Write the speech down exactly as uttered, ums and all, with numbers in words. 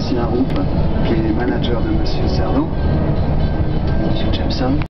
Sébastien Roupe, qui est manager de Monsieur Cerno, Monsieur Jameson.